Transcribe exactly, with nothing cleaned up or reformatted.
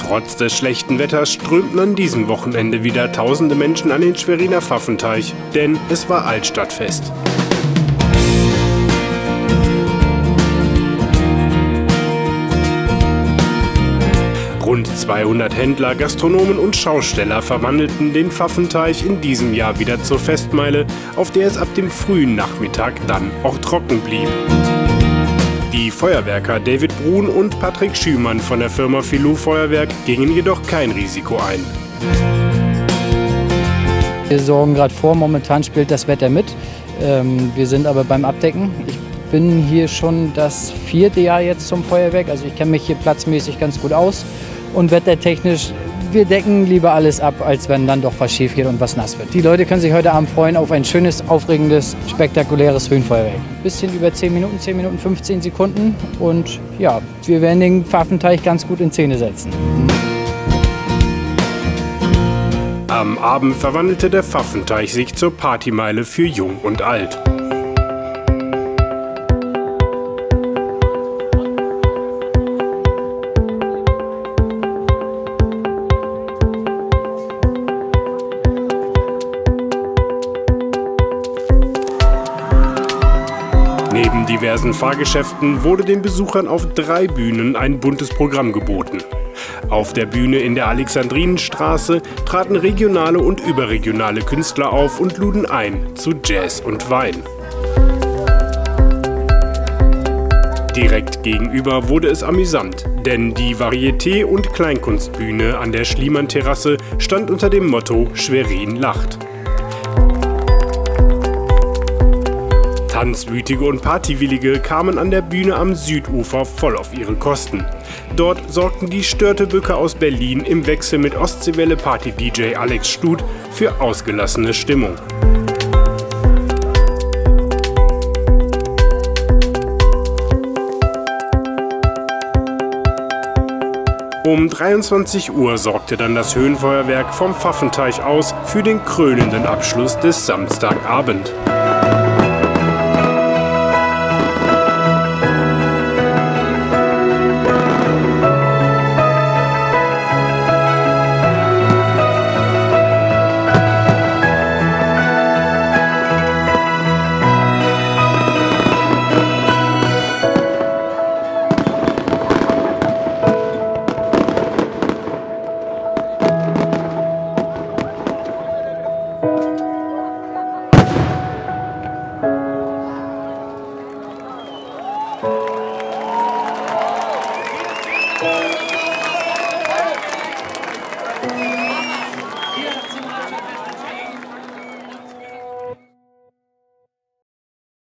Trotz des schlechten Wetters strömten an diesem Wochenende wieder tausende Menschen an den Schweriner Pfaffenteich, denn es war Altstadtfest. Rund zweihundert Händler, Gastronomen und Schausteller verwandelten den Pfaffenteich in diesem Jahr wieder zur Festmeile, auf der es ab dem frühen Nachmittag dann auch trocken blieb. Die Feuerwerker David Brun und Patrick Schümann von der Firma Filou Feuerwerk gingen jedoch kein Risiko ein. Wir sorgen gerade vor, momentan spielt das Wetter mit. Ähm, wir sind aber beim Abdecken. Ich bin hier schon das vierte Jahr jetzt zum Feuerwerk, also ich kenne mich hier platzmäßig ganz gut aus. Und wettertechnisch, wir decken lieber alles ab, als wenn dann doch was schief geht und was nass wird. Die Leute können sich heute Abend freuen auf ein schönes, aufregendes, spektakuläres Höhenfeuerwerk. Bisschen über zehn Minuten, zehn Minuten, fünfzehn Sekunden. Und ja, wir werden den Pfaffenteich ganz gut in Szene setzen. Am Abend verwandelte der Pfaffenteich sich zur Partymeile für Jung und Alt. Neben diversen Fahrgeschäften wurde den Besuchern auf drei Bühnen ein buntes Programm geboten. Auf der Bühne in der Alexandrinenstraße traten regionale und überregionale Künstler auf und luden ein zu Jazz und Wein. Direkt gegenüber wurde es amüsant, denn die Varieté- und Kleinkunstbühne an der Schliemann-Terrasse stand unter dem Motto „Schwerin lacht“. Tanzwütige und Partywillige kamen an der Bühne am Südufer voll auf ihre Kosten. Dort sorgten die Störteböcke aus Berlin im Wechsel mit Ostseewelle-Party-D J Alex Stut für ausgelassene Stimmung. Um dreiundzwanzig Uhr sorgte dann das Höhenfeuerwerk vom Pfaffenteich aus für den krönenden Abschluss des Samstagabend.